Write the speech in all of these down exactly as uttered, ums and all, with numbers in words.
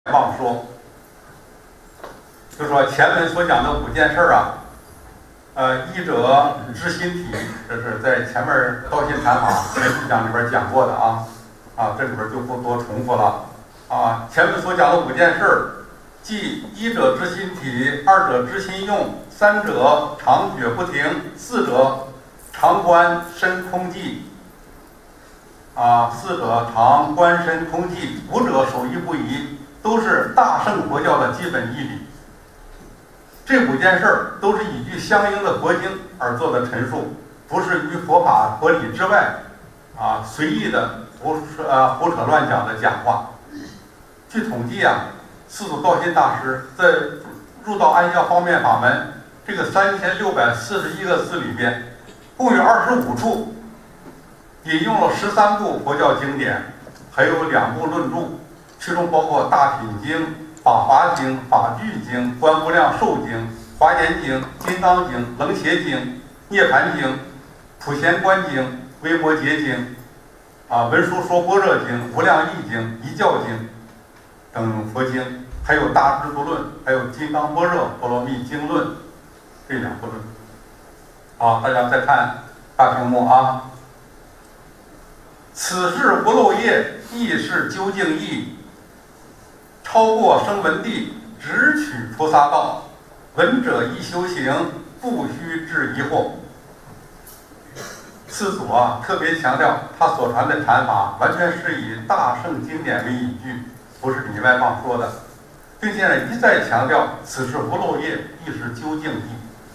忘说，就说前文所讲的五件事儿啊，呃，一者知心体，这是在前面道信禅法前几讲里边讲过的啊，啊，这里边就不多重复了啊。前文所讲的五件事儿，即一者知心体，二者知心用，三者常觉不停，四者常观身空寂。啊，四者常观身空寂，五者守一不移，都是大乘佛教的基本义理。这五件事儿都是依据相应的佛经而做的陈述，不是于佛法佛理之外啊随意的胡呃胡扯乱讲的讲话。据统计啊，四祖道心大师在入道安消方面法门这个三千六百四十一个字里边，共有二十五处引用了十三部佛教经典，还有两部论著，其中包括《大品经》、《法华经》、《法句经》、《观无量寿经》、《华严经》、《金刚经》、《楞伽经》、《涅盘经》、《普贤观经》、《维摩诘经》、啊《文殊说般若经》、《无量义经》、《一教经》等佛经，还有《大智度论》，还有《金刚般若波罗蜜经论》这两部论。好，大家再看大屏幕啊。此是无漏业，亦是究竟义，超过声闻地，直取菩萨道。闻者一修行，不须置疑惑。四祖啊，特别强调他所传的禅法完全是以大乘经典为依据，不是里外妄说的，并且呢一再强调此是无漏业，亦是究竟义。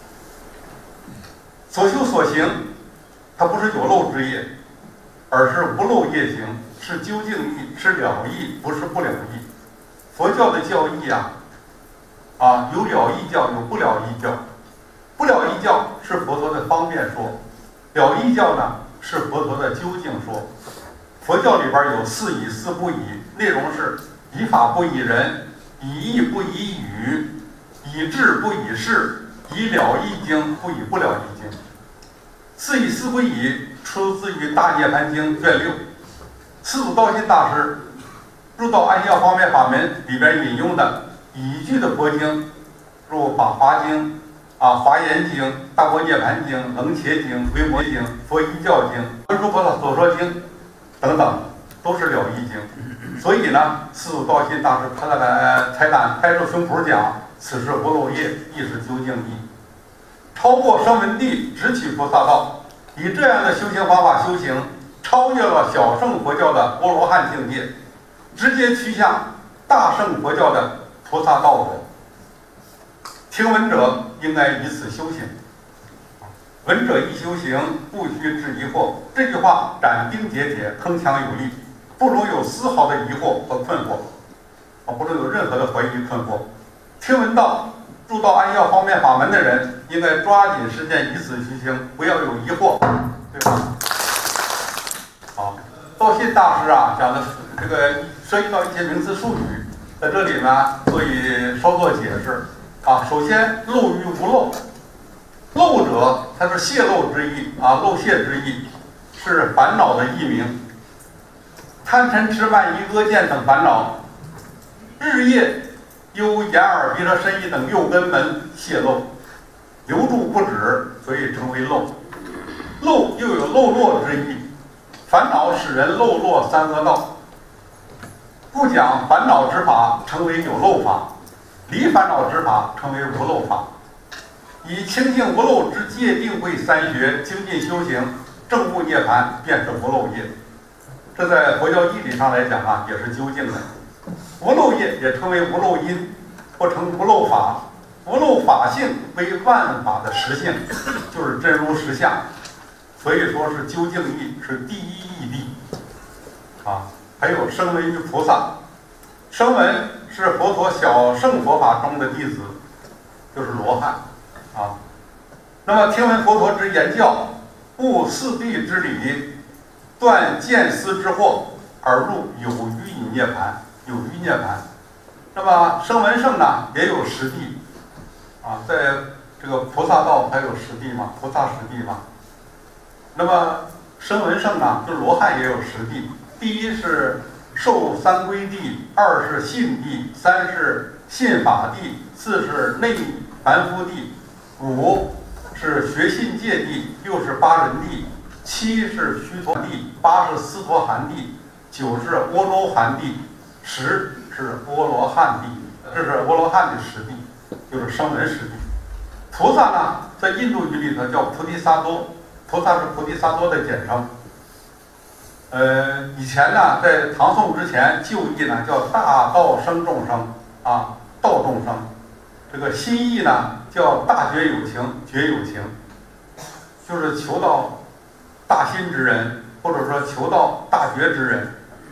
所修所行，它不是有漏之业，而是无漏业行，是究竟义，是了义，不是不了义。佛教的教义啊，啊有了义教，有不了义教。不了义教是佛陀的方便说，了义教呢是佛陀的究竟说。佛教里边有四以四不以，内容是以法不以人，以义不以语，以智不以事，以了义经不以不了义经。四以四不以出自于《大涅盘经》卷六，四祖道心大师入道安消方面法门里边引用的依据的佛经，如《法华经》啊、《华严经》、《大般涅盘经》、《楞伽经》、《维摩经》、《佛一教经》、《文殊菩萨所说经》等等，都是了义经。所以呢，四祖道心大师他那个才敢拍着胸脯讲：此是无漏业，亦是究竟义。超过声闻地，直取菩萨道。以这样的修行方法修行，超越了小乘佛教的阿罗汉境界，直接趋向大乘佛教的菩萨道果。听闻者应该以此修行。闻者一修行，不须置疑惑。这句话斩钉截铁，铿锵有力，不容有丝毫的疑惑和困惑，啊，不容有任何的怀疑困惑。听闻到入道安消方面法门的人，应该抓紧时间以此修行，不要有疑惑，对吧？好，道信大师啊讲的这个涉及到一些名词术语，在这里呢做以稍作解释啊。首先，漏与无漏，漏者它是泄露之意啊，漏泄之意，是烦恼的译名。贪嗔痴慢疑阿见等烦恼，日夜由眼耳鼻舌身意等六根门泄露，流注不止，所以称为漏。漏又有漏落之意，烦恼使人漏落三恶道，不讲烦恼之法称为有漏法，离烦恼之法称为无漏法。以清净无漏之戒定慧三学精进修行，证悟涅盘，便是无漏业。这在佛教义理上来讲啊，也是究竟的。无漏业也称为无漏因，或称无漏法。无漏法性为万法的实性，就是真如实相，所以说是究竟义，是第一义谛啊。还有声闻于菩萨，声闻是佛陀小乘佛法中的弟子，就是罗汉啊。那么听闻佛陀之言教，悟四谛之理，断见思之惑，而入有余以涅盘。有余涅盘。那么声闻圣呢也有十谛啊，在这个菩萨道还有十谛嘛，菩萨十谛嘛。那么声闻圣呢，就罗汉也有十谛。第一是受三归地，二是信地，三是信法地，四是内凡夫地，五是学信界地，六是八人地，七是须陀地，八是斯陀含地，九是阿罗含地，十是阿罗汉地。这是阿罗汉的十地，就是声闻十地。菩萨呢，在印度语里头叫菩提萨埵，菩萨是菩提萨埵的简称。呃，以前呢，在唐宋之前，旧译呢叫大道生众生啊，道众生。这个新译呢叫大觉有情，觉有情，就是求到大心之人，或者说求到大觉之人，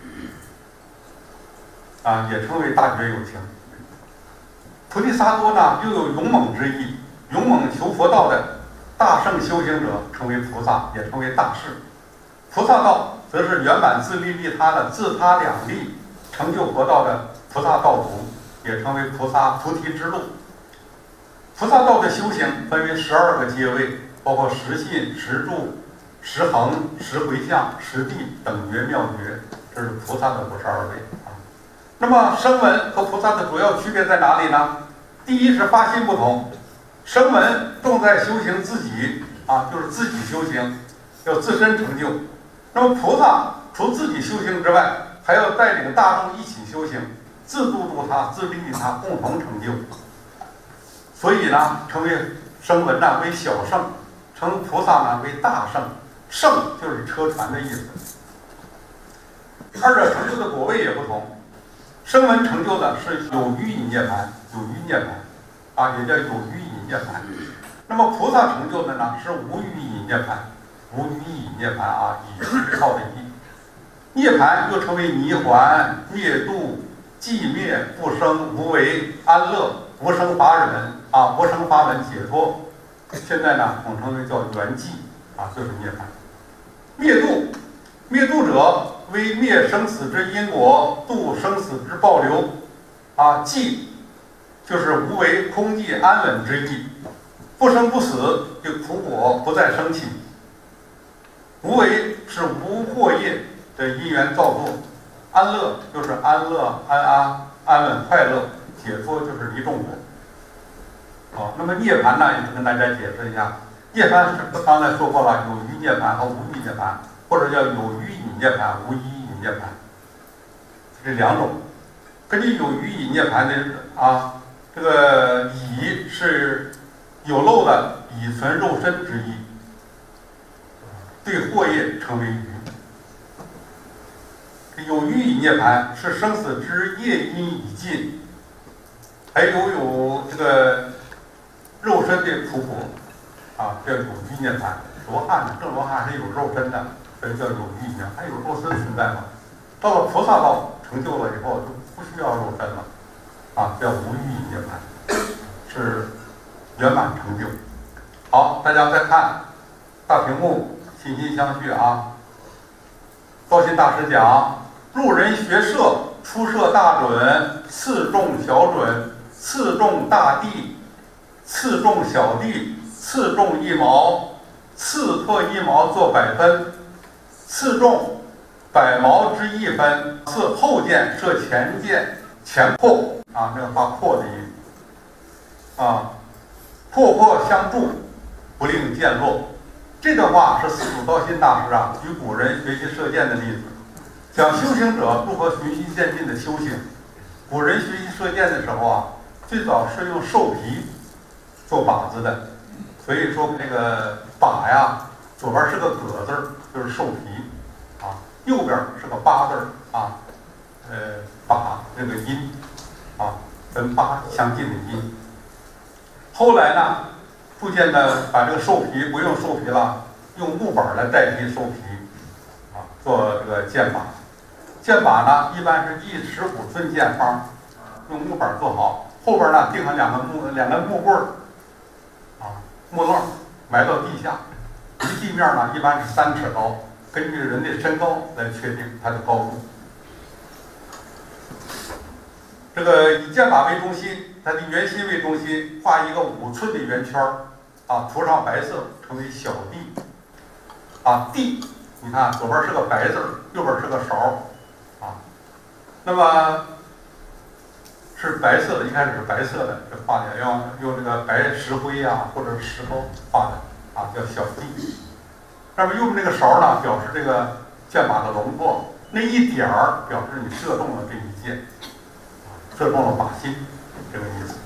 啊，也称为大觉有情。菩提萨埵呢，又有勇猛之意，勇猛求佛道的大圣修行者称为菩萨，也称为大士。菩萨道则是圆满自利利他的自他两利成就佛道的菩萨道途，也称为菩萨菩提之路。菩萨道的修行分为十二个阶位，包括十信、十住、十恒、十回向、十地等觉妙觉，这是菩萨的五十二位啊。那么声闻和菩萨的主要区别在哪里呢？第一是发心不同，声闻重在修行自己啊，就是自己修行，要自身成就。那么菩萨除自己修行之外，还要带领大众一起修行，自度度他，自利利他，共同成就。所以呢，称为声闻呢为小圣，称菩萨呢为大圣。圣就是车船的意思。二者成就的果位也不同。声闻成就的是有余以涅槃，有余涅槃，啊，也叫有余以涅槃。那么菩萨成就的呢是无余以涅槃，无余以涅槃啊，以虚号的意。涅槃又称为泥环、灭度、寂灭、不生、无为、安乐、无生法忍啊，无生法门解脱。现在呢统称为叫圆寂啊，就是涅槃。灭度，灭度者为灭生死之因果，度生死之暴流啊。寂就是无为、空寂、安稳之意。不生不死，就苦果不再生起。无为是无惑业的因缘造作，安乐就是安乐、安安、安稳、快乐，解脱就是离众果。哦，那么涅槃呢，也跟大家解释一下，涅槃是刚才说过了，有余涅槃和无余涅槃，或者叫有余以涅槃、无余以涅槃，这两种。根据有余以涅槃的啊，这个以是有漏的以存肉身之意，对惑业称为余。有余以涅槃是生死之业因已尽，还有有这个肉身的苦果啊，叫有余涅槃。罗汉呢，正罗汉是有肉身的，所以叫有余涅槃，还有肉身存在吗？到了菩萨道成就了以后，就不需要肉身了，啊，叫无余以涅槃，是圆满成就。好，大家再看大屏幕，心心相续啊。高新大师讲，入人学摄，出摄大准，次重小准，次重大地，次重小地，次重一毛，刺破一毛做百分，刺中百毛之一分，刺后箭射前箭，前破啊，这个发破的音啊，破破相助，不令箭落。这段话是四祖道心大师啊，与古人学习射箭的例子，讲修行者如何循序渐进的修行。古人学习射箭的时候啊，最早是用兽皮做靶子的，所以说那个靶呀，左边是个葛字儿，就是兽皮啊，右边是个八字儿啊，呃，靶这个音啊，跟八相近的音。后来呢，逐渐的把这个兽皮不用兽皮了，用木板来代替兽皮啊，做这个箭靶。箭靶呢，一般是一十五寸箭方，用木板做好，后边呢钉上两个木两根木棍儿啊，木楞埋到地下，离地面呢一般是三尺高，根据人的身高来确定它的高度。这个以箭靶为中心，它的圆心为中心，画一个五寸的圆圈儿啊，涂上白色，称为小地啊。地，你看左边是个白字儿，右边是个勺啊。 那么是白色的，一开始是白色的，这画的用用这个白石灰啊或者石膏画的啊，叫小地。那么用这个勺呢，表示这个箭靶的轮廓，那一点儿表示你射中了这一箭，射中了靶心，这个意思。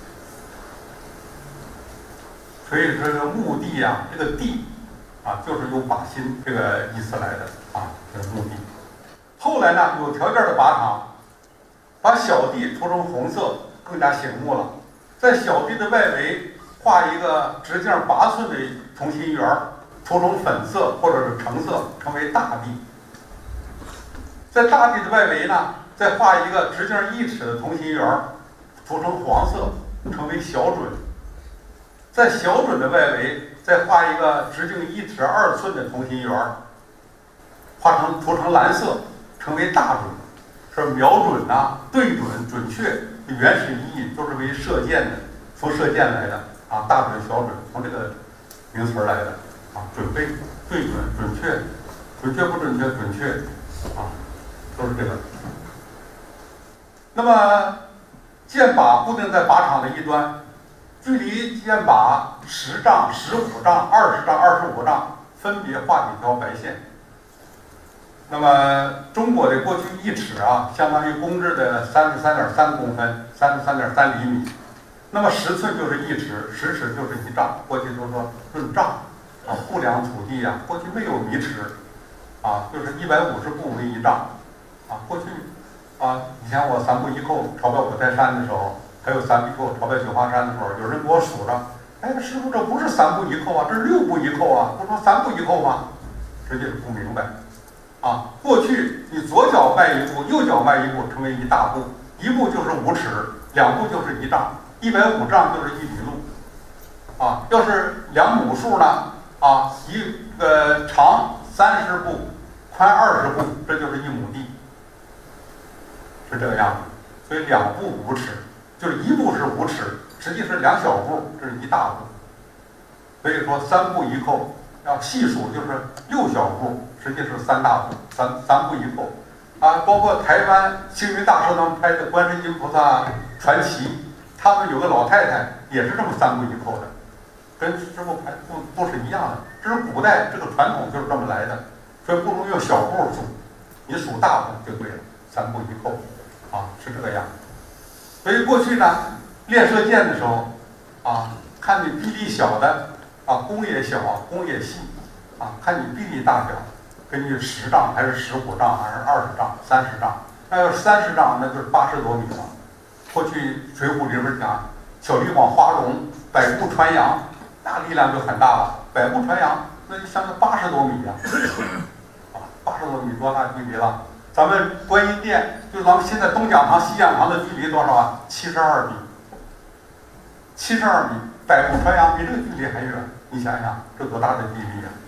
所以这个目的啊，这个地啊，就是有靶心这个意思来的啊，这是目的。后来呢，有条件的靶场把小地涂成红色，更加醒目了。在小地的外围画一个直径八寸的同心圆，涂成粉色或者是橙色，称为大地。在大地的外围呢，再画一个直径一尺的同心圆，涂成黄色，称为小准。在小准的外围再画一个直径一尺二寸的同心圆，画成涂成蓝色，称为大准。说瞄准呐、啊、对准、准确的原始意义都是为射箭的，从射箭来的啊，大准、小准从这个名词来的啊，准备、对准、准确、准确不准确、准确啊，都是这个。那么箭靶固定在靶场的一端，距离箭靶十丈、十五丈、二十丈、二十五丈，分别画几条白线。那么中国的过去一尺啊，相当于公制的三十三点三公分，三十三点三厘米。那么十寸就是一尺，十尺就是一丈。过去都说论丈啊，户量土地啊，过去没有米尺啊，就是一百五十步为一丈啊。过去啊，以前我三步一扣朝拜五台山的时候，还有三步一扣朝拜九华山的时候，有人给我数着，哎，师傅这不是三步一扣啊，这是六步一扣啊，不说三步一扣吗？实际是不明白。啊，过去你左脚迈一步，右脚迈一步，成为一大步，一步就是五尺，两步就是一丈，一百五丈就是一里路。啊，要是量亩数呢，啊，一个长三十步，宽二十步，这就是一亩地，是这个样子。所以两步五尺，就是一步是五尺，实际是两小步，这是一大步。所以说三步一扣，要细数就是六小步。实际是三大步，三三步一扣，啊，包括台湾星云大师他们拍的《观世音菩萨传奇》，他们有个老太太也是这么三步一扣的，跟师傅拍步步是一样的。这是古代这个传统就是这么来的，所以不能用小步数，你数大步就对了，三步一扣，啊，是这个样。所以过去呢，练射箭的时候，啊，看你臂力小的，啊，弓也小，弓也细，啊，看你臂力大小。根据十丈还是十五丈还是二十丈、三十丈，那要是三十丈，那就是八十多米了。过去《水浒》里边讲，小李广花荣百步穿杨，那力量就很大了。百步穿杨，那就相当于八十多米呀、啊，啊，八十多米多大距离了？咱们观音殿，就咱们现在东讲堂、西讲堂的距离多少啊？七十二米。七十二米，百步穿杨比这个距离还远。你想想，这多大的臂力啊！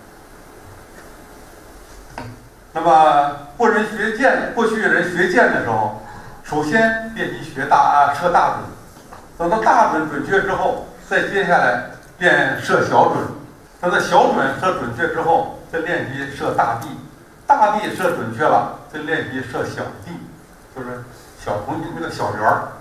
那么，过人学箭，过去人学箭的时候，首先练习学大啊射大准，等到大准准确之后，再接下来练射小准，等到小准射准确之后，再练习射大地，大地射准确了，再练习射小地，就是小同心那个小圆儿，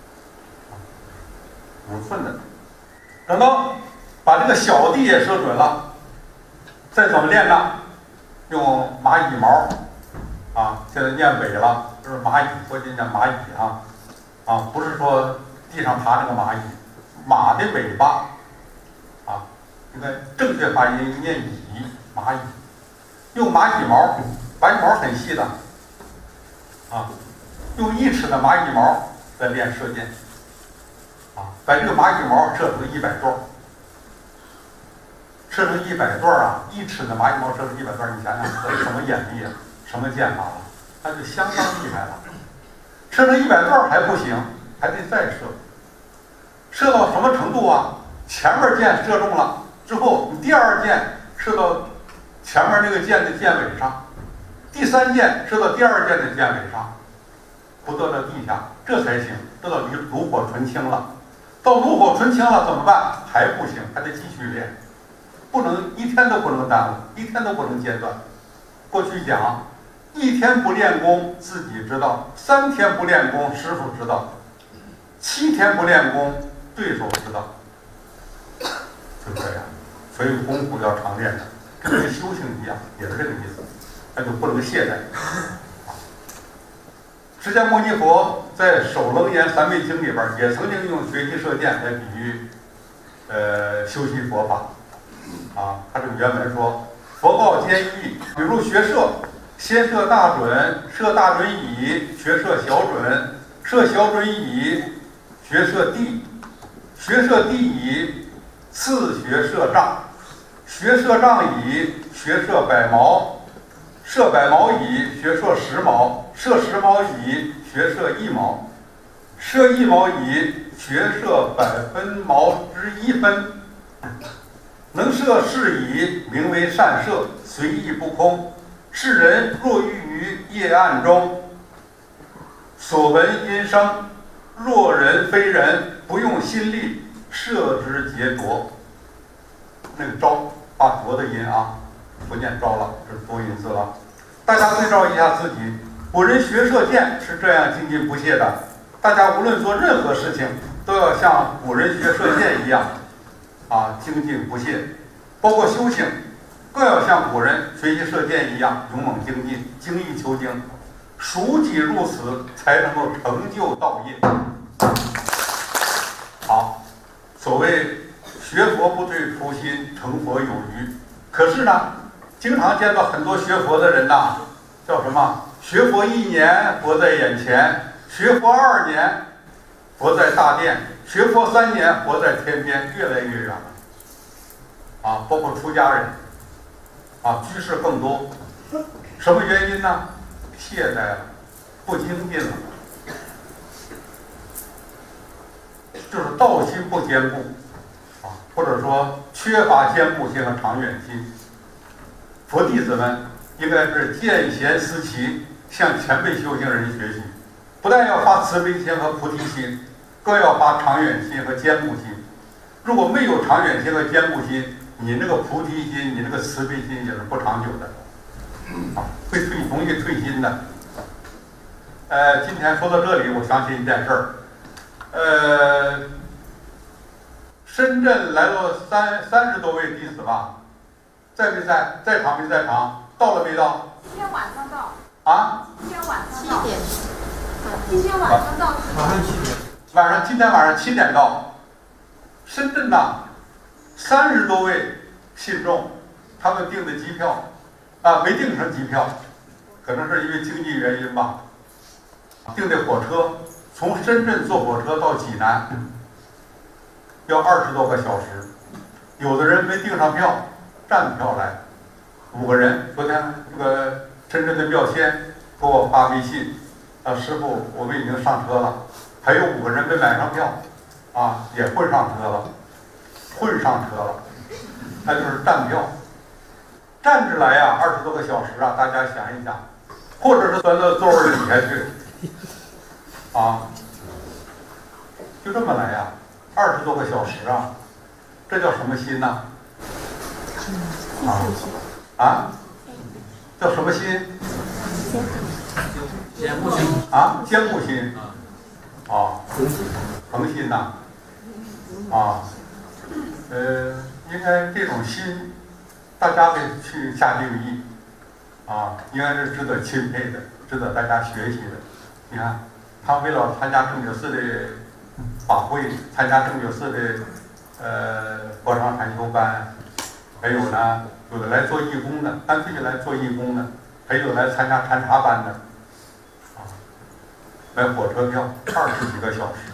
五寸的。等到把这个小地也射准了，再怎么练呢？用蚂蚁毛，啊，现在念尾了，就是蚂蚁，过去念蚂蚁啊，啊，不是说地上爬那个蚂蚁，马的尾巴，啊，这个正确发音念蚁，蚂蚁，用蚂蚁毛，蚂蚁毛很细的，啊，用一尺的蚂蚁毛在练射箭，啊，把这个蚂蚁毛射出一百段。射成一百段啊！一尺的蚂蚁毛射成一百段，你想想这是什么眼力啊？什么箭法了？那就相当厉害了。射成一百段还不行，还得再射。射到什么程度啊？前面箭射中了之后，你第二箭射到前面那个箭的箭尾上，第三箭射到第二箭的箭尾上，不掉到地下，这才行。这到炉炉火纯青了，到炉火纯青了怎么办？还不行，还得继续练。不能一天都不能耽误，一天都不能间断。过去讲，一一天不练功自己知道，三天不练功师傅知道，七天不练功对手知道，就这样。所以功夫要常练的，跟这个修行一样，也是这个意思，那就不能懈怠。释迦牟尼佛在《首楞严三昧经》里边也曾经用学习射箭来比喻，呃，修习佛法。啊，他这个原文说：佛告坚毅，比如学射，先射大准，射大准乙，学射小准，射小准乙，学射地，学射地乙，次学射障，学射障乙，学射百毛，射百毛乙，学射十毛，射十毛乙，学射一毛，射一毛乙，学射百分毛之一分。能射是以，名为善射，随意不空。是人若欲于夜暗中，所闻音声，若人非人，不用心力，射之皆着。那个招啊，着的音啊，不念招了，这是多音字了。大家对照一下自己，古人学射箭是这样精进不懈的。大家无论做任何事情，都要像古人学射箭一样。啊，精进不懈，包括修行，更要像古人学习射箭一样勇猛精进，精益求精，熟己入此，才能够成就道业。好，所谓学佛不退初心，成佛有余。可是呢，经常见到很多学佛的人呐，叫什么？学佛一年，佛在眼前；学佛二年，佛在大殿。学佛三年，活在天边，越来越远了。啊，包括出家人，啊，居士更多。什么原因呢？懈怠了，不精进了，就是道心不坚固，啊，或者说缺乏坚固性和长远心。佛弟子们应该是见贤思齐，向前辈修行人学习，不但要发慈悲心和菩提心。更要发长远心和坚固心。如果没有长远心和坚固心，你那个菩提心、你那个慈悲心也是不长久的，啊，会退，容易退心的。呃，今天说到这里，我想起一件事儿。呃，深圳来了三三十多位弟子吧，在没在？在场没在场？到了没到？ 今天晚上到。 啊？ 今天晚上到。 七点。 今天晚上到。 晚上七点。 晚上今天晚上七点到，深圳呐，三十多位信众，他们订的机票，啊，没订成机票，可能是因为经济原因吧。订的火车，从深圳坐火车到济南，要二十多个小时。有的人没订上票，站票来，五个人。昨天这个深圳的妙仙给我发微信，啊，师傅，我们已经上车了。还有五个人没买上票，啊，也混上车了，混上车了，那就是站票，站着来呀、啊，二十多个小时啊，大家想一想，或者是钻到座位底下去，啊，就这么来呀、啊，二十多个小时啊，这叫什么心呢？啊啊，叫什么心？ 坚固心啊，坚固心。啊，诚心呐，啊，呃，应该这种心，大家得去下定义，啊，应该是值得钦佩的，值得大家学习的。你看，他为了参加正觉寺的法会，参加正觉寺的呃佛场禅修班，还有呢，有的来做义工的，干脆就来做义工的，还有来参加禅茶班的。买火车票二十几个小时，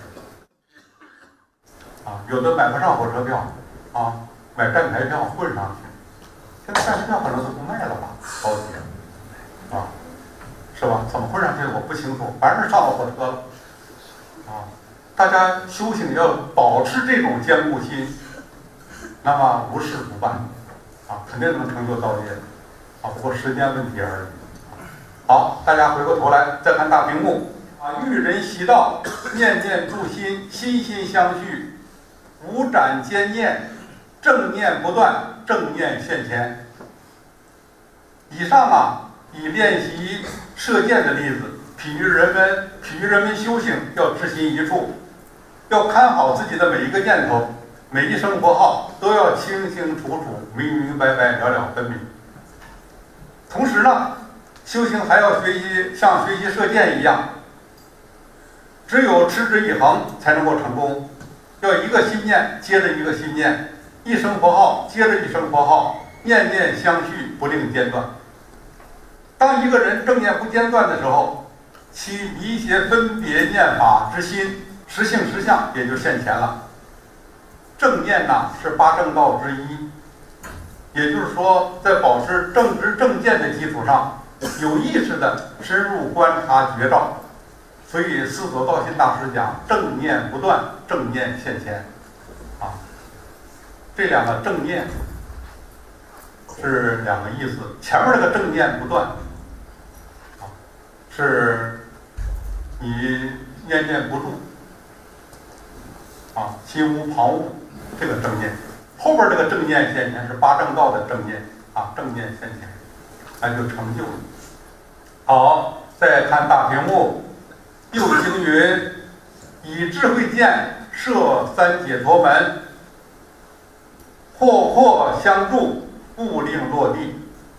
啊，有的买不上火车票，啊，买站台票混上去。现在站台票可能都不卖了吧，高铁，啊，是吧？怎么混上去我不清楚，反正是上了火车了，啊，大家修行要保持这种坚固心，那么无事不办，啊，肯定能成就道业，啊，不过时间问题而已。好，大家回过头来再看大屏幕。啊，遇人习道，念念助心，心心相续，无斩兼念，正念不断，正念现前。以上啊， 以练习射箭的例子，比喻人们比喻人们修行要志心一处，要看好自己的每一个念头，每一声佛号都要清清楚楚、明明白白、了了分明。同时呢，修行还要学习像学习射箭一样，只有持之以恒才能够成功。要一个心念接着一个心念，一声佛号接着一声佛号，念念相续，不令间断。当一个人正念不间断的时候，其离邪分别念法之心实性实相也就现前了。正念呐是八正道之一，也就是说，在保持正知正见的基础上，有意识的深入观察觉照。所以四祖道心大师讲正念不断，正念现前，啊，这两个正念是两个意思。前面那个正念不断，啊，是你念念不住，啊，心无旁骛，这个正念。后边这个正念现前是八正道的正念，啊，正念现前，那就成就了。好，再看大屏幕。又经云：以智慧箭射三解脱门，或或相助，不令落地。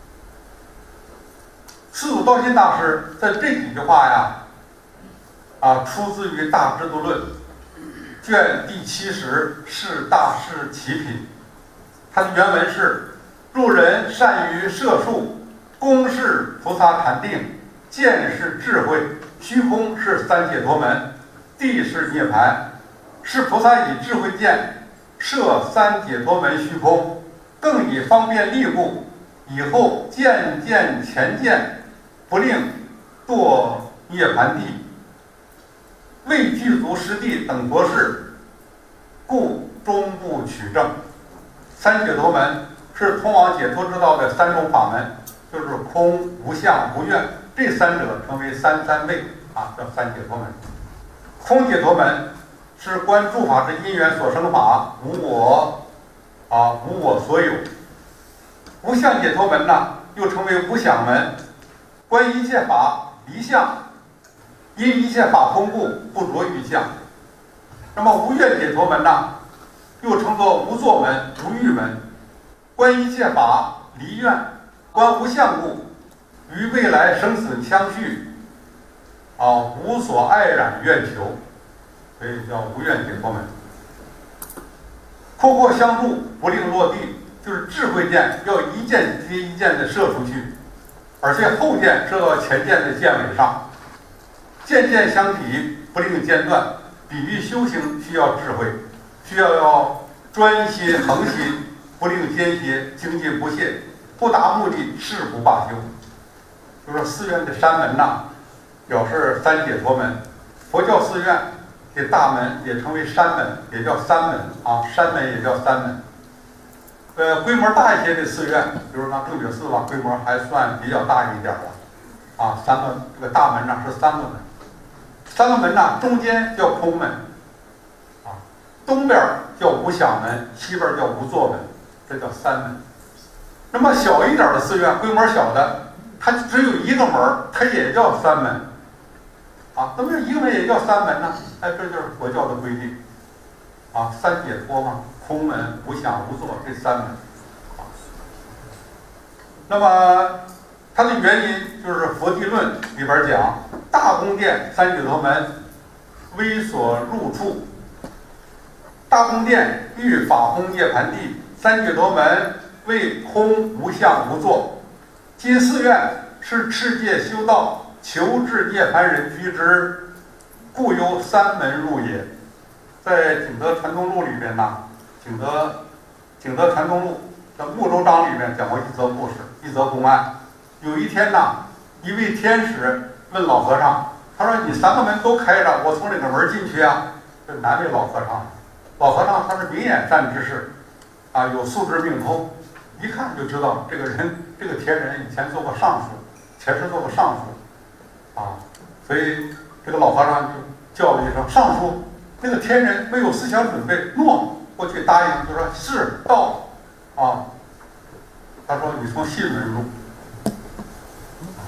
四祖道心大师在这几句话呀，啊，出自于《大智度论》卷第七十，是大士奇品。它的原文是：入人善于射术，功是菩萨禅定，见是智慧，虚空是三解脱门，地是涅盘。是菩萨以智慧箭射三解脱门虚空，更以方便利故，以后渐渐前见，不令堕涅盘地。未具足实地等博士，故终不取证。三解脱门是通往解脱之道的三种法门，就是空、无相、无愿，这三者称为三三昧啊，叫三解脱门。空解脱门是观诸法之因缘所生法，无我啊，无我所有。无相解脱门呢，又称为无想门，观一切法离相，因一切法空故，不着于相。那么无愿解脱门呢，又称作无作门、无欲门，观一切法离愿，观无相故，于未来生死相续，啊，无所爱染愿求，所以叫无愿解脱门。阔阔相助，不令落地，就是智慧箭要一箭接一箭的射出去，而且后箭射到前箭的箭尾上，箭箭相抵，不令间断。比喻修行需要智慧，需要要专心恒心，不令间歇，精进不懈，不达目的誓不罢休。就说寺院的山门呐，表示三解脱门。佛教寺院这大门也称为山门，也叫三门啊，山门也叫三门。呃，规模大一些的寺院，比如说正觉寺吧，规模还算比较大一点了。啊，三个这个大门呢是三个门，三个门呢中间叫空门，啊，东边叫无想门，西边叫无作门，这叫三门。那么小一点的寺院，规模小的，它只有一个门，它也叫三门。啊，那么一个门也叫三门呢？哎，这就是佛教的规定。啊，三解脱嘛，空门、无想、无作这三门。啊，那么它的原因就是《佛地论》里边讲，大宫殿三解脱门微所入处，大宫殿欲法空涅盘地，三解脱门为空无相无作。今寺院是持戒修道，求至涅盘人居之，故由三门入也。在《景德传宗录》里边呢，景德景德传宗录在睦州章里面讲过一则故事，一则公案。有一天呢，一位天使问老和尚，他说：“你三个门都开着，我从哪个门进去啊？”这难为老和尚。老和尚他是明眼善知识，啊，有素质命通，一看就知道这个人，这个天人以前做过尚书，前世做过尚书，啊，所以这个老和尚就叫了一声尚书。那个天人没有思想准备，诺过去答应，就说是到，啊，他说你从西门入，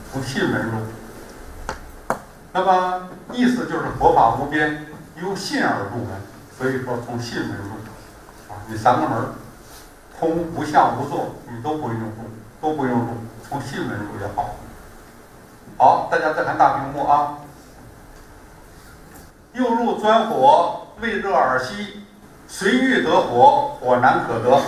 从信门入。那么意思就是佛法无边，由信而入门，所以说从信门入。啊，你三个门，空、无相、无作，你都不用入，都不用入，从信门入也好。好，大家再看大屏幕啊。又入钻火，未热而息，随欲得火，火难可得。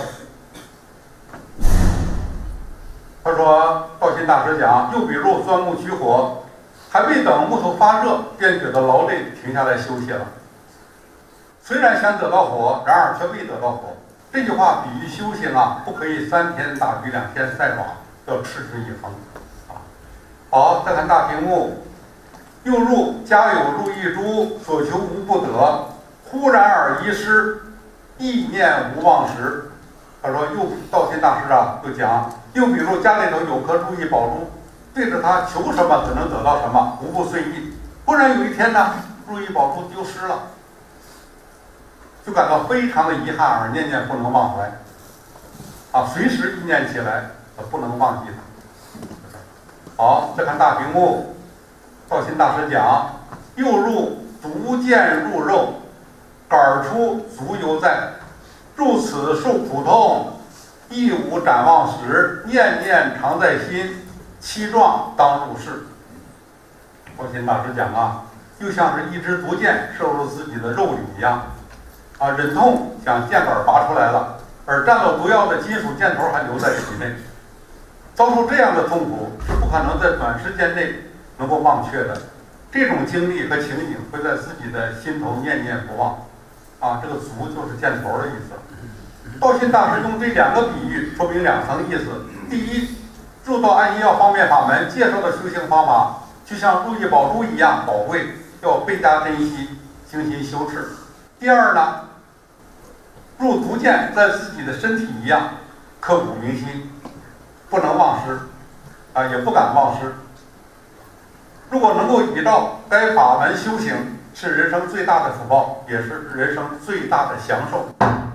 他说，道心大师讲，又比如钻木取火，还未等木头发热，便觉得劳累，停下来休息了。虽然想得到火，然而却未得到火。这句话比喻修行啊，不可以三天打鱼两天晒网，要持之以恒啊。好，再看大屏幕。又入家有入一株，所求无不得，忽然而遗失，意念无忘时。他说，又道心大师啊，就讲，又比如家里头有颗如意宝珠，对着它求什么，只能得到什么，无不随意。忽然有一天呢，如意宝珠丢失了，就感到非常的遗憾，而念念不能忘怀。啊，随时意念起来，不能忘记它。好，再看大屏幕。道心大师讲，又入足见入肉，杆出足犹在，入此受苦痛，亦无展望时，念念常在心，七壮当入世。道心大师讲啊，就像是一支毒箭射入自己的肉里一样，啊，忍痛将箭杆拔出来了，而沾了毒药的金属箭头还留在体内，遭受这样的痛苦是不可能在短时间内能够忘却的。这种经历和情景会在自己的心头念念不忘。啊，这个足就是箭头的意思。道心大师用这两个比喻说明两层意思：第一，入道安一要方便法门介绍的修行方法，就像如意宝珠一样宝贵，要倍加珍惜，精心修持；第二呢，入毒箭在自己的身体一样刻骨铭心，不能忘失，啊，也不敢忘失。如果能够依照该法门修行，是人生最大的福报，也是人生最大的享受。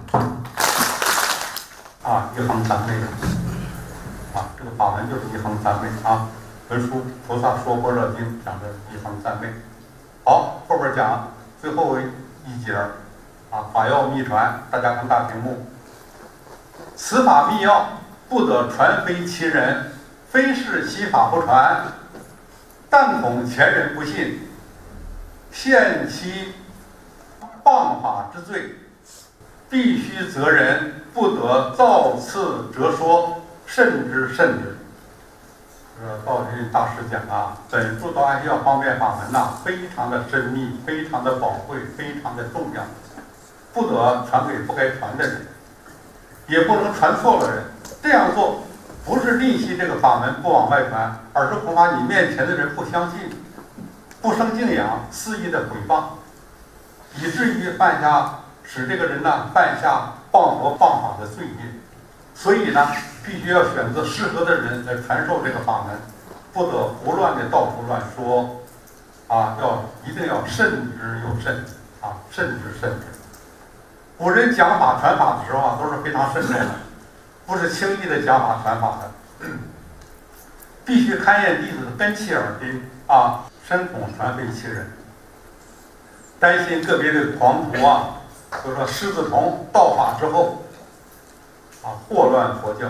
啊，一横三昧啊，这个法门就是一横三昧啊。文殊菩萨说般若经讲的一横三昧。好，后边讲最后一节啊，法要秘传，大家看大屏幕。此法密要，不得传非其人，非是其法不传。但恐前人不信，陷其谤法之罪，必须责人，不得造次折说，慎之慎之。这个道心大师讲啊，本入道安要方便法门呐、啊，非常的深密，非常的宝贵，非常的重要，不得传给不该传的人，也不能传错了人。这样做不是吝惜这个法门不往外传，而是恐怕你面前的人不相信，不生敬仰，肆意的毁谤，以至于犯下使这个人呢犯下谤佛谤法的罪业。所以呢，必须要选择适合的人来传授这个法门，不得胡乱的到处乱说，啊，要一定要慎之又慎，啊，慎之慎之。古人讲法传法的时候啊，都是非常慎重的。不是轻易的讲法传法的，必须勘验弟子的根器耳听啊，深恐传非其人。担心个别的狂徒啊，就说狮子童道法之后啊，祸乱佛教。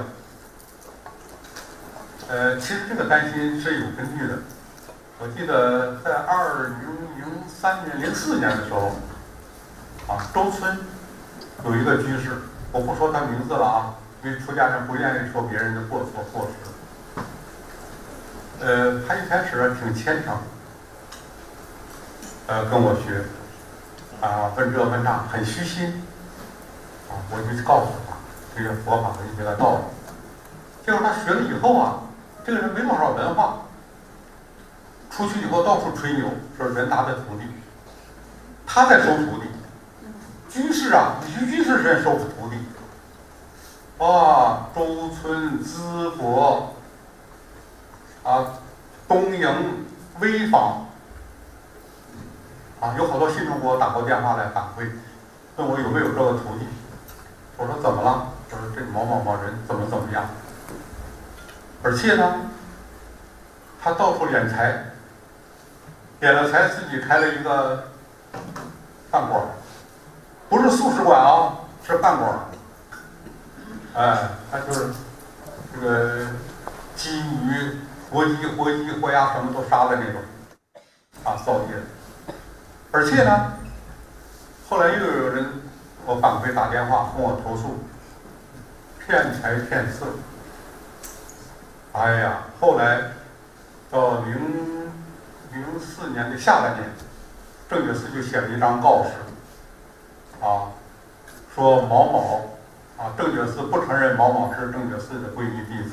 呃，其实这个担心是有根据的。我记得在二零零三年、零四年的时候，啊，周村有一个居士，我不说他名字了啊。因为出家人不愿意说别人的过错过失，呃，他一开始挺虔诚，呃，跟我学，啊，问这问那，很虚心，啊，我就告诉他这个佛法的一些个道理。结果他学了以后啊，这个人没多少文化，出去以后到处吹牛，说人达的徒弟，他在收徒弟，居士啊，女居士人收徒弟。哇，周村、淄博，啊，东营、潍坊，啊，有好多信众给我打过电话来反馈，问我有没有这个徒弟。我说怎么了？他说这某某某人怎么怎么样。而且呢，他他到处敛财，敛了财自己开了一个饭馆，不是素食馆啊，是饭馆。哎，他就是这个鸡鱼、活鸡、活鸡、活鸭什么都杀的那种，啊，造业。而且呢，后来又有人我反馈打电话跟我投诉，骗财骗色。哎呀，后来到零零四年的下半年，郑觉寺就写了一张告示，啊，说某某啊，郑觉寺不承认某某是郑觉寺的皈依弟子。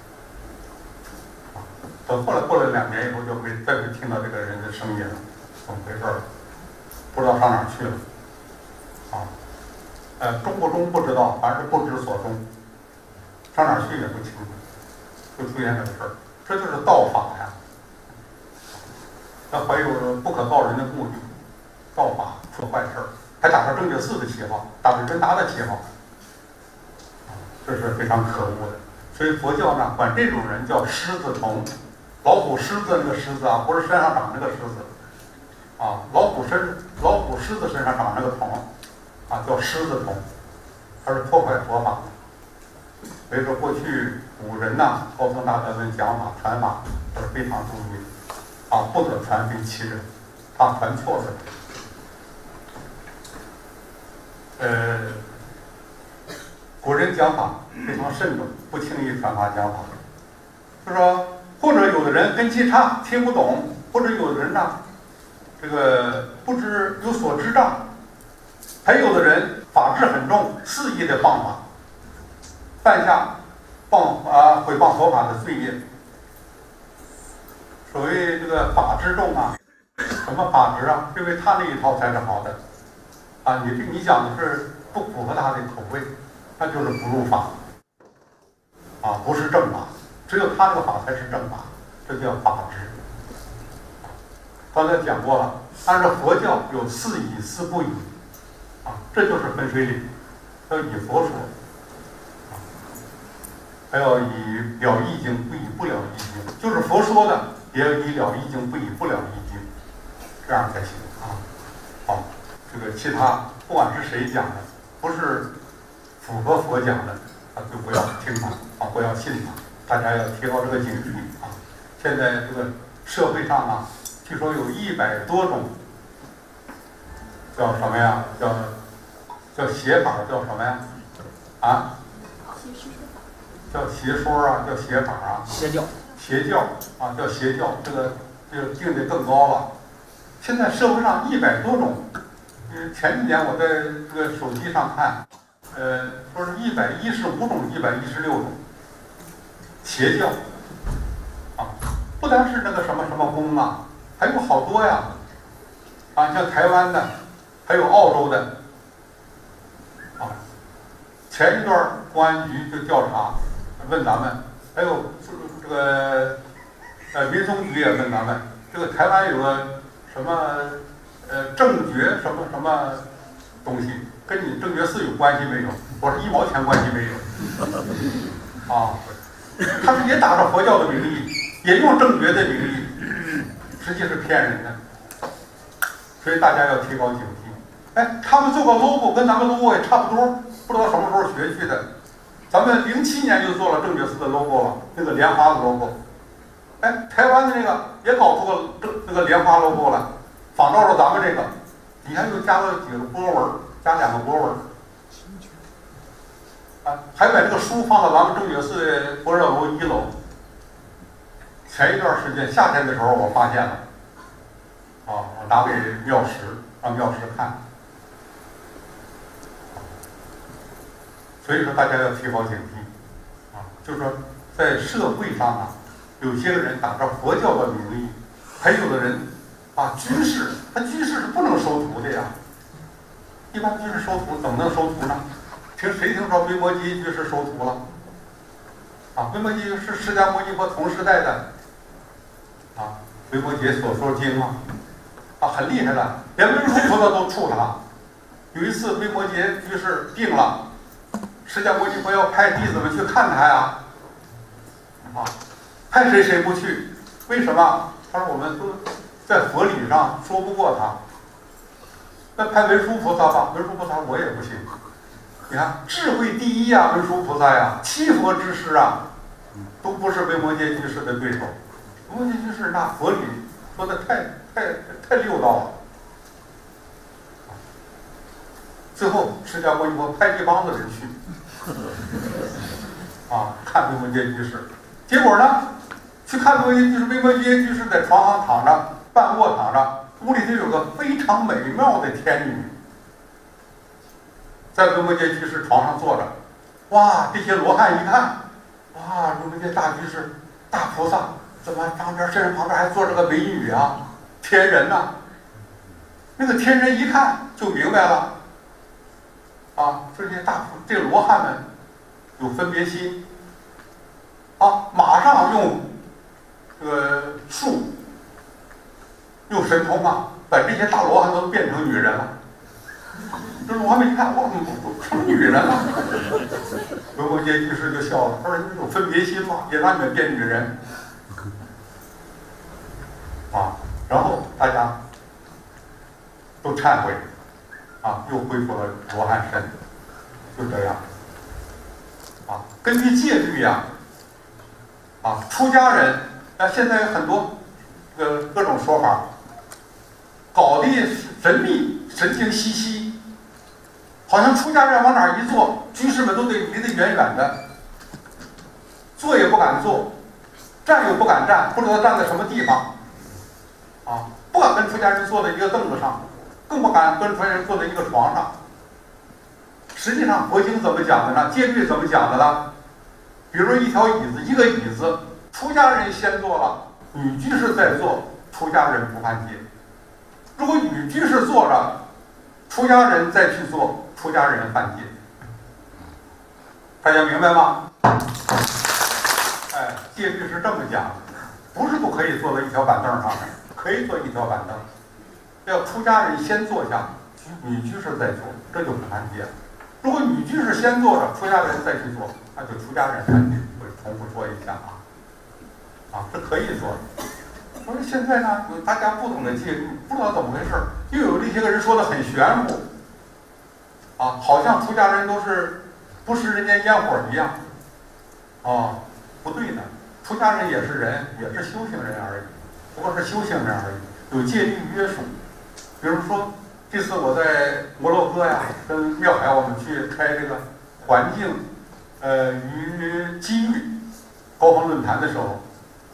啊，等后来过了两年以后，就会再会听到这个人的声音了，怎么回事儿？不知道上哪儿去了。啊，呃，中不中不知道，反正是不知所终，上哪儿去也不清楚。就出现这个事儿，这就是道法呀。那怀有不可告人的目的，道法出坏事儿，还打着郑觉寺的旗号，打着仁达的旗号，这是非常可恶的。所以佛教呢，管这种人叫狮子童，老虎狮子那个狮子啊，不是身上长那个狮子，啊，老虎身老虎狮子身上长那个童，啊，叫狮子童，它是破坏佛法的。所以说，过去古人呐，高僧大德们讲法传法都是非常注意的，啊，不得传给其人，怕传错了。呃，古人讲法非常慎重，不轻易传法讲法。就说，或者有的人根基差，听不懂，或者有的人呢，这个不知有所知障，还有的人法制很重，肆意的谤法。犯下谤啊毁谤佛法的罪业。所谓这个法之重啊，什么法执啊？认为他那一套才是好的，啊，你这你讲的是不符合他的口味，那就是不入法，啊，不是正法，只有他这个法才是正法，这叫法执。刚才讲过了，按照佛教有四以四不以，啊，这就是分水岭，要以佛说。还要以了义经，不以不了义经，就是佛说的，也要以了义经，不以不了义经，这样才行啊。好，这个其他不管是谁讲的，不是符合佛讲的，啊，就不要听他啊，不要信他，大家要提高这个警惕啊。现在这个社会上啊，据说有一百多种叫什么呀？叫叫写法，叫什么呀？啊？叫邪说啊，叫邪法啊， 邪教， 邪教啊，叫邪教，这个这个定的更高了。现在社会上一百多种，嗯，前几年我在这个手机上看，呃，说是一百一十五种，一百一十六种邪教啊，不单是那个什么什么宫啊，还有好多呀，啊，像台湾的，还有澳洲的，啊，前一段公安局就调查。问咱们，还有这个呃民松局也问咱们，这个台湾有个什么呃正觉什么什么东西，跟你正觉寺有关系没有？我说一毛钱关系没有。啊，他们也打着佛教的名义，也用正觉的名义，实际是骗人的。所以大家要提高警惕。哎，他们做个 logo 跟咱们 logo 也差不多，不知道什么时候学去的。咱们零七年就做了正觉寺的 logo 了，那个莲花的 logo。哎，台湾的那个也搞出个这那个莲花 logo 了，仿照着咱们这个，底下又加了几个波纹，加两个波纹。啊，还把这个书放到咱们正觉寺般若楼一楼。前一段时间夏天的时候，我发现了，啊，我拿给妙石，让妙石看。所以说，大家要提高警惕，啊，就是说，在社会上啊，有些个人打着佛教的名义，还有的人啊，居士，他居士是不能收徒的呀。一般居士收徒怎么能收徒呢？听谁听说维摩诘居士收徒了？啊，维摩诘是释迦牟尼佛同时代的，啊，维摩诘所说经啊，啊，很厉害的，连文殊菩萨都怵他。有一次，维摩诘居士病了。释迦牟尼佛要派弟子们去看他呀，啊，派谁谁不去， 为什么？他说我们都在佛理上说不过他。那派文殊菩萨吧，文殊菩萨我也不行。你看智慧第一呀、啊，文殊菩萨呀，七佛之师啊，都不是维摩诘居士的对手。维摩诘居士那佛理说的太太太溜道了。最后释迦牟尼佛派一帮子人去，啊，看维摩诘居士。结果呢，去看维摩诘居士，维摩诘居士在床上躺着，半卧躺着，屋里头有个非常美妙的天女。在维摩诘居士床上坐着，哇！这些罗汉一看，哇！维摩诘大居士、大菩萨，怎么旁边身上旁边还坐着个美女啊？天人呐、啊！那个天人一看就明白了，啊，这些大这个罗汉们有分别心，啊，马上用这个术，用神通啊，把这些大罗汉都变成女人了。这罗汉们一看，哇，都成女人了。维摩诘居士就笑了，他说：“你有分别心吗？也让你们变女人。”啊，然后大家都忏悔，啊，又恢复了罗汉身，就这样。啊，根据戒律呀，啊，出家人，啊，现在有很多呃各种说法，搞得神秘、神经兮兮。好像出家人往哪儿一坐，居士们都得离得远远的，坐也不敢坐，站也不敢站，不知道站在什么地方，啊，不敢跟出家人坐在一个凳子上，更不敢跟出家人坐在一个床上。实际上，佛经怎么讲的呢？戒律怎么讲的呢？比如说一条椅子，一个椅子，出家人先坐了，女居士再坐，出家人不犯戒。如果女居士坐着，出家人再去做，出家人犯戒。大家明白吗？哎，戒律是这么讲，不是不可以坐在一条板凳上面，可以坐一条板凳，要出家人先坐下，女居士再坐，这就不犯戒。如果女居士先坐着，出家人再去做，那就出家人犯戒。我重复说一下啊，啊，是可以做的。我说现在呢，大家不懂得戒律，不知道怎么回事，又有这些个人说的很玄乎，啊，好像出家人都是不食人间烟火一样，啊，不对的，出家人也是人，也是修行人而已，不过是修行人而已，有戒律约束。比如说，这次我在摩洛哥呀，跟妙海我们去开这个环境，呃，与机遇高峰论坛的时候。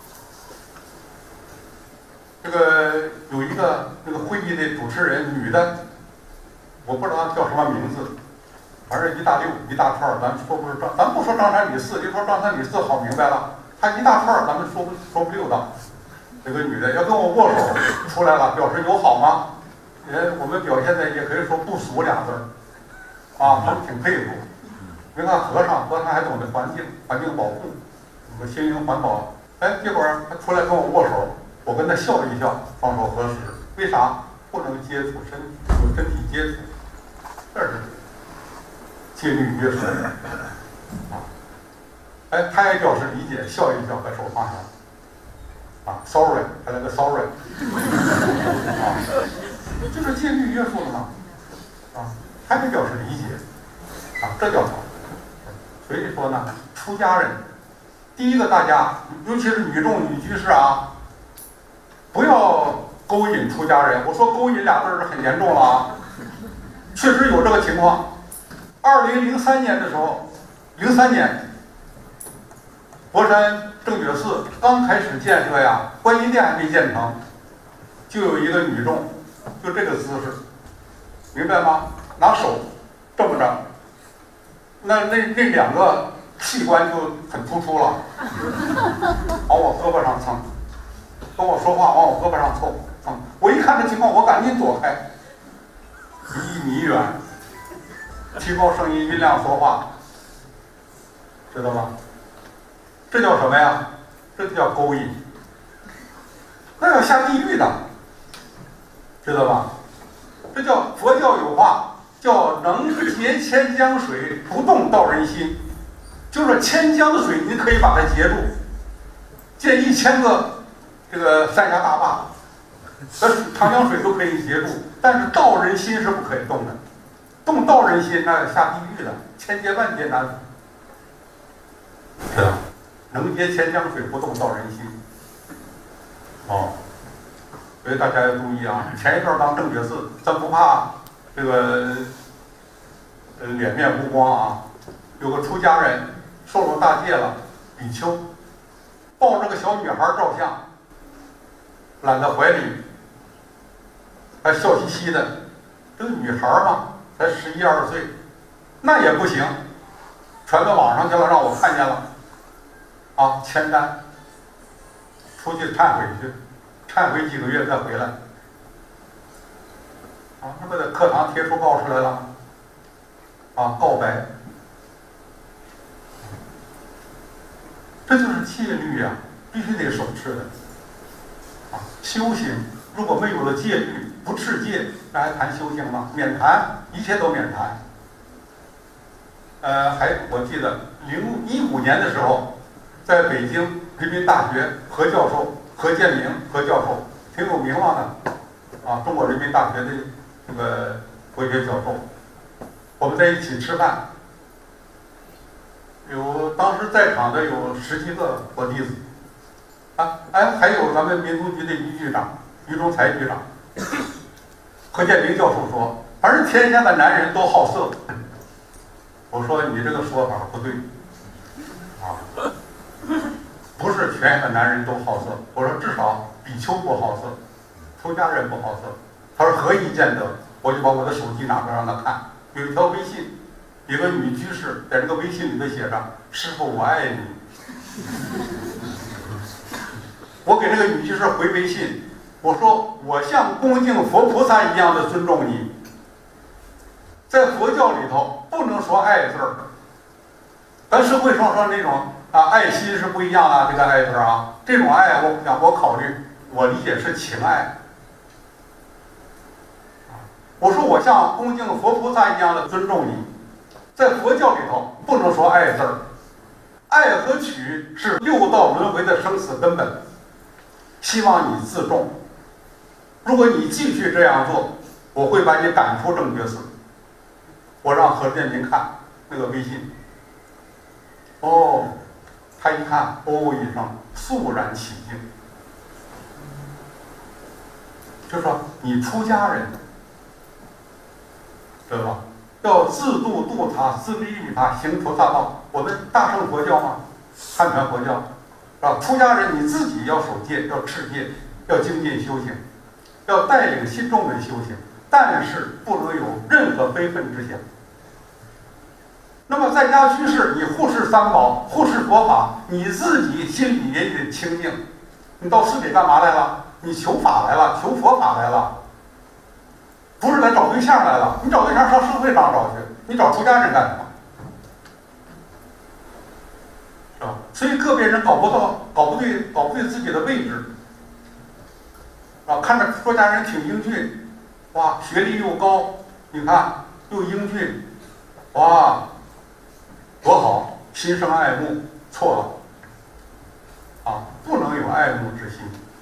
这个有一个那个会议的主持人，女的，我不知道她叫什么名字，反正一大溜一大串，咱说不是张，咱不说张三李四，就说张三李四好明白了，她一大串咱们说不说不溜的。这个女的要跟我握手出来了，表示友好吗？人我们表现的也可以说不俗俩字儿，啊，他们挺佩服。你看和尚，和尚还懂得环境环境保护，什么经营环保，哎，结果他出来跟我握手。我跟他笑一笑，双手合十。为啥不能接触身体？有身体接触，这是戒律约束啊。哎，他也表示理解，笑一笑，把手放下。啊 ，sorry， 还来个 sorry。啊，这是戒律约束了吗？啊，还得表示理解。啊，这叫好。所以说呢，出家人，第一个大家，尤其是女众女居士啊。不要勾引出家人，我说勾引俩字是很严重了啊，确实有这个情况。二零零三年的时候，零三年，佛山正觉寺刚开始建设呀，观音殿还没建成，就有一个女众，就这个姿势，明白吗？拿手这么着，那那那两个器官就很突出了，往我胳膊上蹭。跟我说话往我胳膊上凑，嗯，我一看这情况，我赶紧躲开，离一米远，提高声音，音量说话，知道吧？这叫什么呀？这叫勾引，那要下地狱的，知道吧？这叫佛教有话，叫能截千江水，不动道人心，就是千江的水，你可以把它截住，建一千个。 这个三峡大坝，那长江水都可以截住，但是道人心是不可以动的，动道人心那下地狱的，千劫万劫难。是吧？能接钱江水，不动道人心。哦，所以大家要注意啊！前一段当正觉寺，咱不怕这个呃脸面无光啊。有个出家人受了大戒了，比丘，抱着个小女孩照相，揽在怀里，还笑嘻嘻的。这个女孩嘛，才十一二岁，那也不行，传到网上去了，让我看见了。啊，签单，出去忏悔去，忏悔几个月再回来。啊，那不在课堂贴出告出来了？啊，告白，这就是戒律呀、啊，必须得守持的。啊，修行如果没有了戒律，不持戒，那还谈修行吗？免谈，一切都免谈。呃，还我记得零一五年的时候。在北京人民大学，何教授何建明何教授挺有名望的，啊，中国人民大学的这个国学教授，我们在一起吃饭，有当时在场的有十几个佛弟子，啊，哎，还有咱们民族局的于局长于忠才局长。何建明教授说，而天下的男人都好色。我说你这个说法不对，啊。不是全的男人都好色，我说至少比丘不好色，出家人不好色。他说何以见得？我就把我的手机拿出来让他看，有一条微信，有个女居士在这个微信里头写上：“师父，我爱你。”我给这个女居士回微信，我说我像恭敬佛菩萨一样的尊重你。在佛教里头不能说爱字儿，咱社会上说那种。啊，爱心是不一样的，这个爱字啊，这种爱我讲我考虑，我理解是情爱。我说我像恭敬佛菩萨一样的尊重你，在佛教里头不能说爱字儿，爱和取是六道轮回的生死根本。希望你自重，如果你继续这样做，我会把你赶出正觉寺。我让何建明看那个微信，哦。他一看，哦一声，肃然起敬，就说你出家人，知道吧？要自度度他，自利利他，行菩萨道。我们大乘佛教嘛，汉传佛教，是吧？出家人你自己要守戒，要持戒，要精进修行，要带领信众们修行，但是不能有任何非分之想。那么在家居士，你护持三宝，护持佛法，你自己心里也得清净。你到寺里干嘛来了？你求法来了，求佛法来了，不是来找对象来了。你找对象上社会上找去，你找出家人干什么？是吧？所以个别人搞不到，搞不对，搞不对自己的位置。啊，看着出家人挺英俊，哇，学历又高，你看又英俊，哇。多好，心生爱慕，错了，啊，不能有爱慕之心，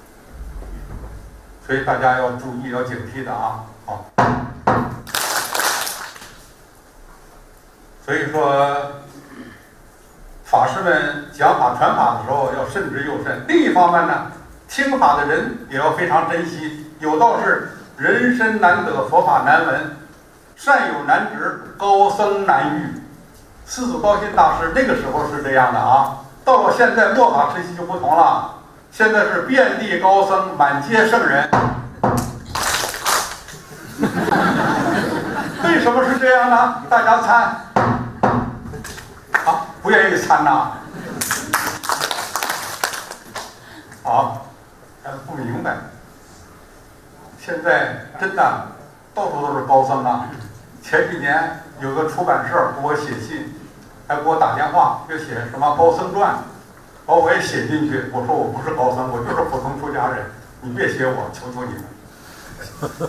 所以大家要注意，要警惕的啊，好。所以说，法师们讲法传法的时候要慎之又慎。另一方面呢，听法的人也要非常珍惜。有道是：人生难得，佛法难闻，善有难值，高僧难遇。四祖道心大师那个时候是这样的啊，到了现在末法时期就不同了，现在是遍地高僧，满街圣人。为什么是这样呢？大家参啊，不愿意参呐？好，不明白。现在真的到处都是高僧啊。前几年有个出版社给我写信，还给我打电话，就写什么高僧传，把我也写进去。我说我不是高僧，我就是普通出家人，你别写我，求求你们。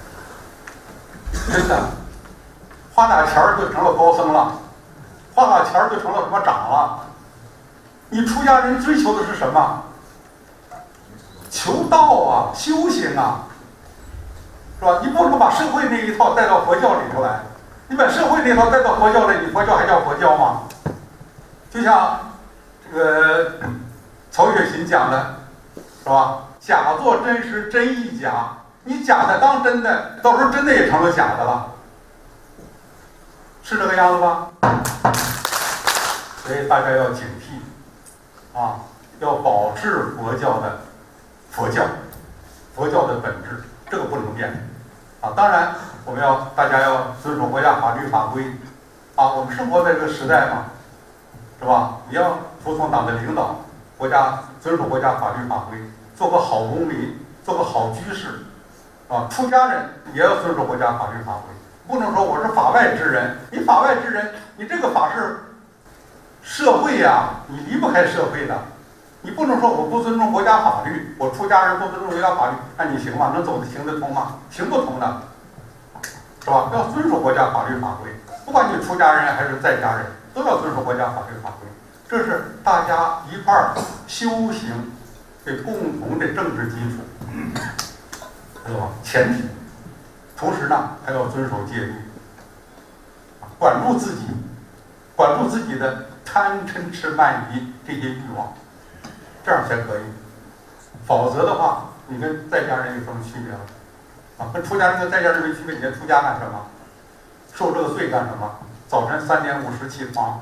真的，花点钱儿就成了高僧了，花点钱儿就成了什么长了。你出家人追求的是什么？ 求道啊，修行啊，是吧？你不能把社会那一套带到佛教里头来，你把社会那套带到佛教里，你佛教还叫佛教吗？就像这个曹雪芹讲的，是吧？假作真时真亦假，你假的当真的，到时候真的也成了假的了，是这个样子吧？所以大家要警惕啊，要保持佛教的佛教，佛教的本质，这个不能变啊。当然，我们要大家要遵守国家法律法规啊。我们生活在这个时代嘛，是吧？你要服从党的领导，国家遵守国家法律法规，做个好公民，做个好居士啊。出家人也要遵守国家法律法规，不能说我是法外之人。你法外之人，你这个法是社会呀、啊，你离不开社会的。你不能说我不尊重国家法律，我出家人不尊重国家法律，那你行吗？能走得行得通吗？行不通的，是吧？要遵守国家法律法规，不管你出家人还是在家人，都要遵守国家法律法规。这是大家一块儿修行的共同的政治基础，知道吧？前提。同时呢，还要遵守戒律，管住自己，管住自己的贪嗔痴慢疑这些欲望。这样才可以，否则的话，你跟在家人有什么区别了？啊，跟出家人跟在家人没区别，你出家干什么？受这个罪干什么？早晨三点五十起床，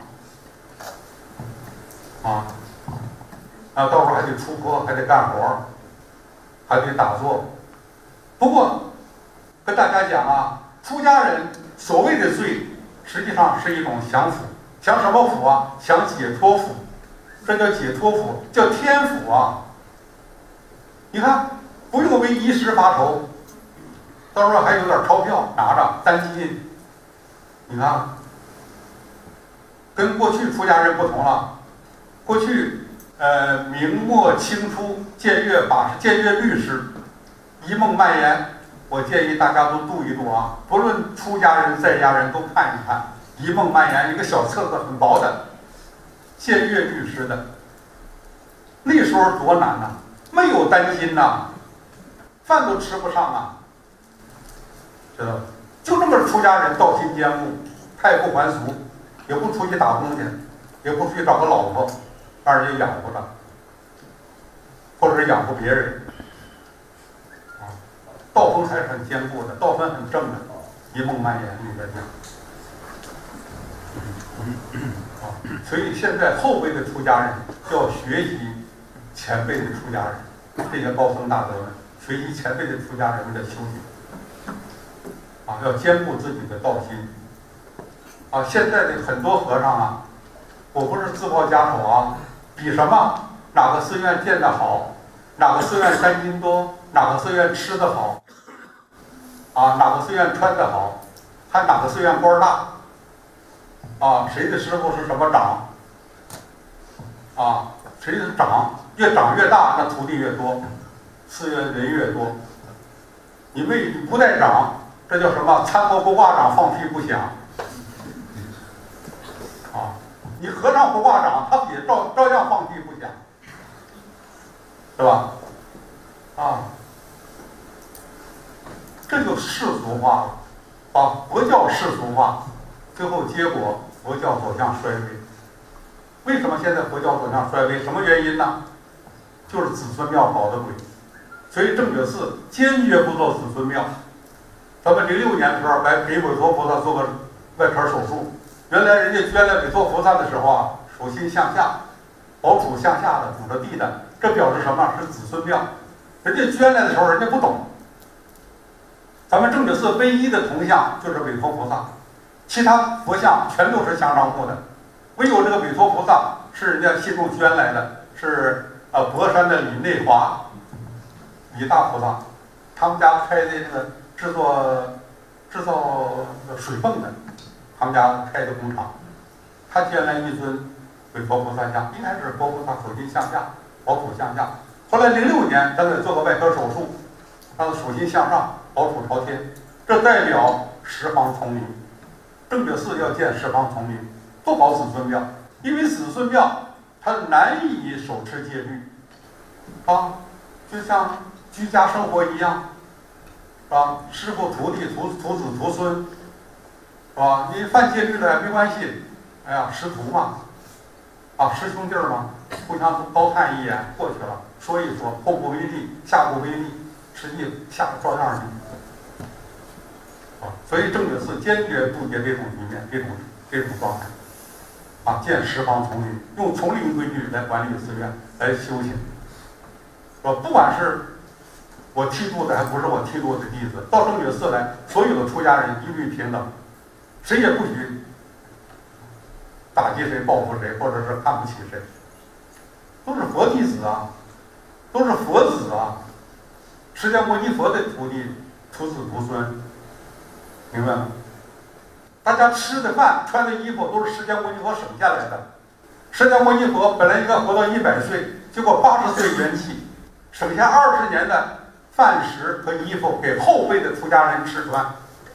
啊，啊，到时候还得出坡，还得干活，还得打坐。不过，跟大家讲啊，出家人所谓的罪，实际上是一种享福，享什么福啊？享解脱福。这叫解脱福，叫天福啊！你看，不用为一时发愁，到时候还有点钞票拿着单金。你看，跟过去出家人不同了。过去，呃，明末清初僭越法师、僭越律师一梦蔓延，我建议大家都读一读啊，不论出家人在家人都看一看。一梦蔓延一个小册子，很薄的。僭越律师的，那时候多难呐、啊，没有单金呐、啊，饭都吃不上啊，知道吧？就这么出家人道心坚固，他也不还俗，也不出去打工去，也不出去找个老婆让人家养活他，或者是养活别人，啊，道风还是很坚固的，道风很正的，一梦蔓延里边讲。啊，所以现在后辈的出家人要学习前辈的出家人，这些高僧大德们学习前辈的出家人们的修行，啊，要兼顾自己的道心。啊，现在的很多和尚啊，我不是自报家丑啊，比什么哪个寺院建得好，哪个寺院山金多，哪个寺院吃得好，啊，哪个寺院穿得好，看哪个寺院官大。啊，谁的师傅是什么长？啊，谁的长越长越大，那徒弟越多，寺院人越多。你为你不带长，这叫什么？参谋不挂掌，放屁不响。啊，你和尚不挂掌，他也照照样放屁不响，是吧？啊，这就世俗化了，把佛教世俗化。最后结果，佛教走向衰微。为什么现在佛教走向衰微？什么原因呢？就是子孙庙搞的鬼。所以正觉寺坚决不做子孙庙。咱们零六年的时候来给韦陀菩萨做个外科手术，原来人家捐了韦陀菩萨的时候啊，手心向下，宝杵向下的，拄着地的，这表示什么？是子孙庙。人家捐来的时候，人家不懂。咱们正觉寺唯一的铜像就是韦陀菩萨。其他佛像全都是香樟木的，唯有这个韦陀菩萨是人家信众捐来的，是呃博山的李内华，李大菩萨，他们家开的这个制作制造水泵的，他们家开的工厂，他捐来一尊韦陀菩萨像，应该是佛菩萨手心向下，宝杵向下。后来零六年，咱得做个外科手术，让他手心向上，宝杵朝天，这代表十方丛林。正觉寺要建十方丛林，不搞子孙庙，因为子孙庙它难以手持戒律，啊， 就像居家生活一样，是吧？师傅徒弟、徒徒子徒孙，是吧？你犯戒律了也没关系，哎呀，师徒嘛，啊，师兄弟儿嘛，互相高看一眼过去了，说一说，后不为例，下不为例，实际下照样儿啊，所以正觉寺坚决杜绝这种局面，这种这种状态。啊，建十方丛林，用丛林规矩来管理寺院，来修行。说不管是我剃度的，还不是我剃度的弟子，到正觉寺来，所有的出家人一律平等，谁也不许打击谁、报复谁，或者是看不起谁。都是佛弟子啊，都是佛子啊，释迦牟尼佛的徒弟、徒子徒孙，明白吗？大家吃的饭、穿的衣服都是释迦牟尼佛省下来的。释迦牟尼佛本来应该活到一百岁，结果八十岁元气，省下二十年的饭食和衣服给后辈的出家人吃穿。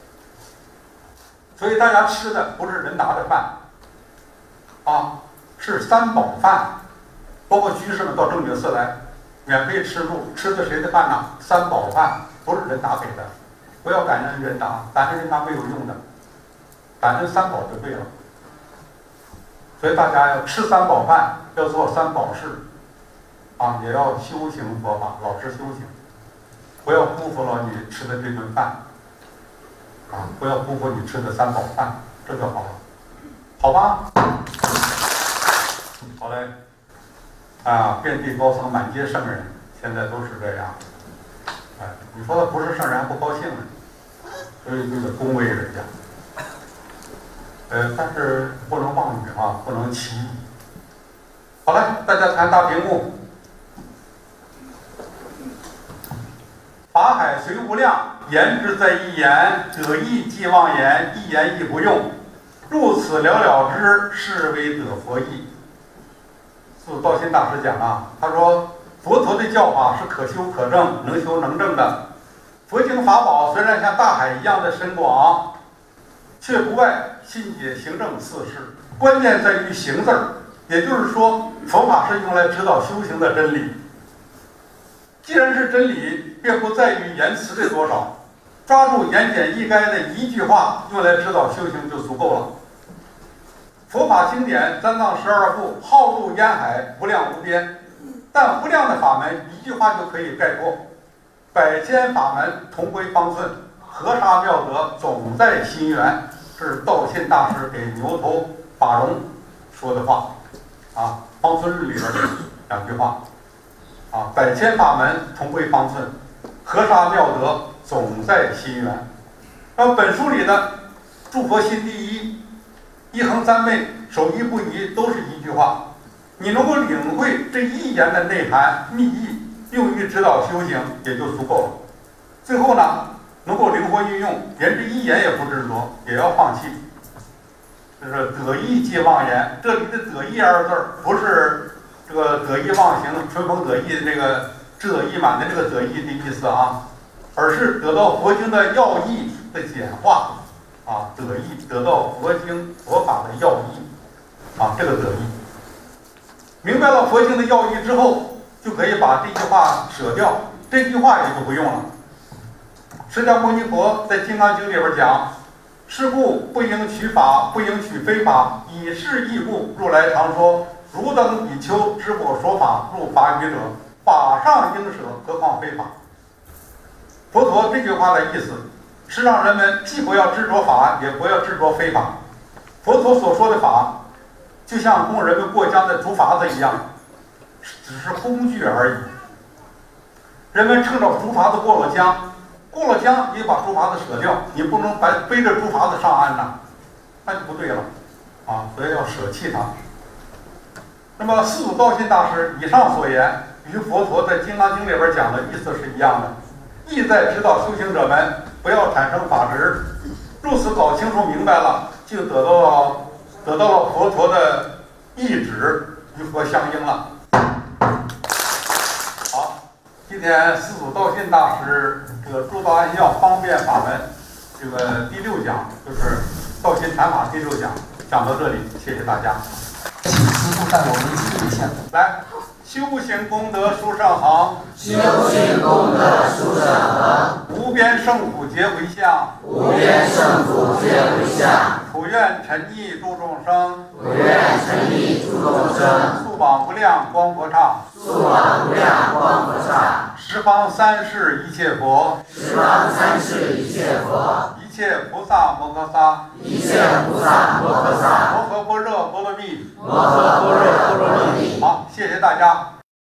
所以大家吃的不是人拿的饭，啊，是三宝饭。包括居士们到正觉寺来，免费吃住，吃的谁的饭呢？三宝饭，不是人拿给的。不要感恩人拿，感恩人拿没有用的。感恩三宝就对了，所以大家要吃三宝饭，要做三宝事，啊，也要修行佛法，老实修行，不要辜负了你吃的这顿饭，啊，不要辜负你吃的三宝饭，这就好了，好吧？好嘞，啊，遍地高僧，满街圣人，现在都是这样，哎，你说他不是圣人还不高兴呢，所以就得恭维人家。呃，但是不能妄语啊，不能歧义。好了，大家看大屏幕。法海虽无量，言之在一言，得意即忘言，一言亦不用。入此了了之，是为得佛意。四道心大师讲啊，他说佛陀的教法是可修可证，能修能证的。佛经法宝虽然像大海一样的深广，却不外信解行证四事，关键在于行字儿。也就是说，佛法是用来指导修行的真理。既然是真理，便不在于言辞的多少，抓住言简意赅的一句话用来指导修行就足够了。佛法经典三藏十二部浩如烟海，无量无边，但无量的法门一句话就可以概括。百千法门同归方寸，河沙妙德总在心源。这是道信大师给牛头法融说的话，啊，方寸日里边的两句话，啊，百千法门同归方寸，河沙妙德总在心源。那么本书里的诸佛心第一，一横三昧，守一不移，都是一句话。你能够领会这一言的内涵密意，用于指导修行也就足够了。最后呢，能够灵活运用，连这一言也不执着，也要放弃。就是得意即忘言，这里的得意二字不是这个得意忘形、春风得意的这个志得意满的这个得意的意思啊，而是得到佛经的要义的简化啊，得意得到佛经佛法的要义啊，这个得意。明白了佛经的要义之后，就可以把这句话舍掉，这句话也就不用了。释迦牟尼佛在《金刚经》里边讲，是故不应取法，不应取非法，以是义故，如来常说，汝等比丘知我说法，入法语者，法上应舍，何况非法。佛陀这句话的意思是让人们既不要执着法，也不要执着非法。佛陀所说的法，就像供人们过江的竹筏子一样，只是工具而已。人们乘着竹筏子过了江，过了江，你把竹筏子舍掉，你不能白背着竹筏子上岸呐，那就不对了，啊，所以要舍弃它。那么四祖道信大师以上所言，与佛陀在《金刚经》里边讲的意思是一样的，意在指导修行者们不要产生法执，如此搞清楚明白了，就得到了得到了佛陀的意旨，与佛相应了。好，今天四祖道信大师这个诸道安要方便法门这个第六讲，就是道信禅法第六讲，讲到这里，谢谢大家。 请师父带我们记一下。 来。 修行功德殊胜行， 修行功德殊胜行， 无边胜福皆回向， 无边胜福皆回向。 普愿沉溺度众生， 普愿沉溺诸众生， 速往无量光佛刹， 速往无量光佛刹。 十方三世一切佛， 十方三世一切佛， 一切菩萨摩诃萨， 一切菩萨摩诃